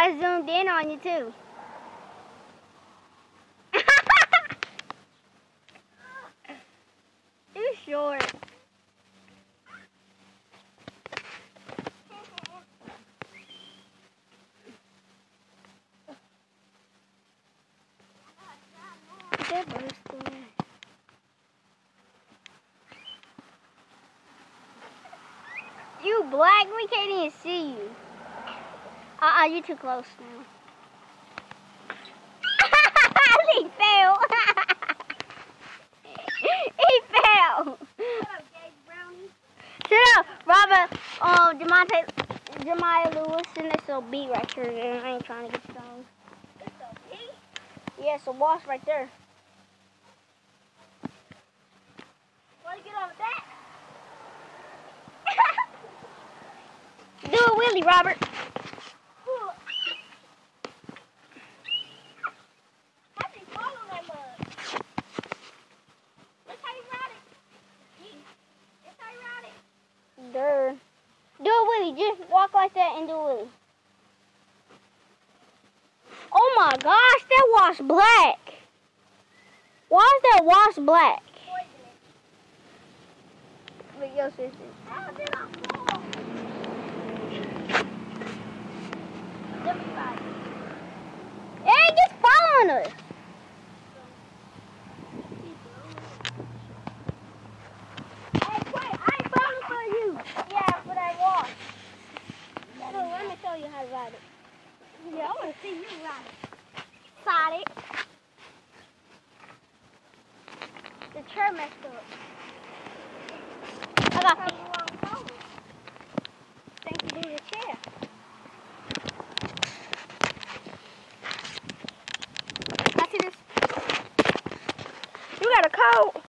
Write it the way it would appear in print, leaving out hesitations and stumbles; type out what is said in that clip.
I zoomed in on you too. Too short. You black, we can't even see you. You too close now. He fell. He fell. Shut up, Robert. Jemiah Lewis, and it's a beat right here. And I ain't trying to get stoned. It's a beat? Yeah, it's a wasp right there. Want to get on with that? Do a wheelie, Robert. How do you fall on that mud? That's how you ride it. That's how you ride it. Durr. Do a wheelie. Just walk like that and do a wheelie. Oh my gosh, that wasp black. Why is that wasp black? Poisonous. But yo, sister. How did I fall? Let me ride it. Hey, just following us. Hey, wait, I ain't falling for you. Yeah, but I was. So let me show you how to ride it. Yeah, I want to see you ride it. Ride it. The chair messed up. I Have got the wrong color. Thank you to the chair. I see this. You got a coat.